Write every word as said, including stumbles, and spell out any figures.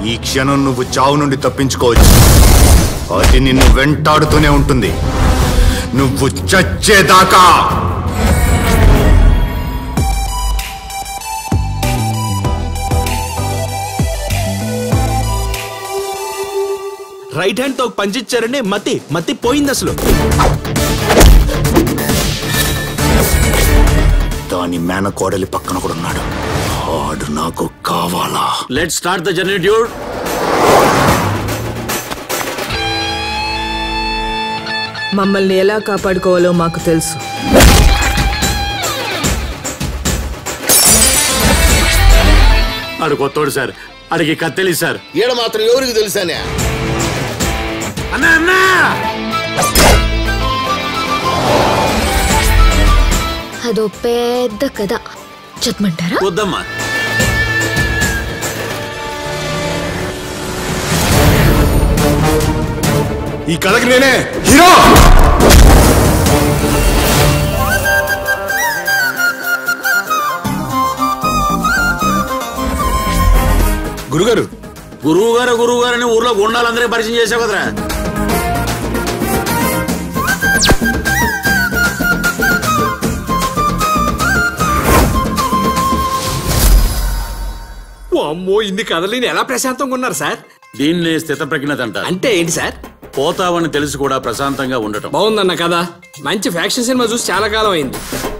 ఈ క్షణం నువ్వు చావు నుండి తప్పించుకోవచ్చు. అది నిన్ను వెంటాడుతూనే ఉంటుంది నువ్వు చచ్చేదాకా. రైట్ హ్యాండ్ తో పంచిచ్చారని మతి మతి పోయింది అసలు. దాని మేనకోడలి పక్కన కూడా ఉన్నాడు. ఆడు నాకు కావాలా? Let's start the journey dude. మమ్మల్ని ఎలా కాపాడుకోవాలో మాకు తెలుసు. ఆడు కొత్తోడు సార్, అడిగి కత్తెలి సార్. ఈడ మాత్రం ఎవరికి తెలుసానే? అన్నా అన్నా అదో పెద్ద కథ చెప్పమంటారా? వద్దమ్మా. ఈ కథకి నేనే హీరో. గురుగారు గురువు గారు గురువు గారు అని ఊర్లో గుండాలందరికీ పరిచయం చేసావు కదరా. అమ్మో, ఇన్ని కథలు ఎలా ప్రశాంతంగా ఉన్నారు సార్? దీన్నే స్థిత ప్రజ్ఞత అంటారు. అంటే ఏంటి సార్? పోతావని తెలిసి కూడా ప్రశాంతంగా ఉండటం. బాగుందన్న కదా. మంచి ఫ్యాక్షన్ సినిమా చూసి చాలా కాలం అయింది.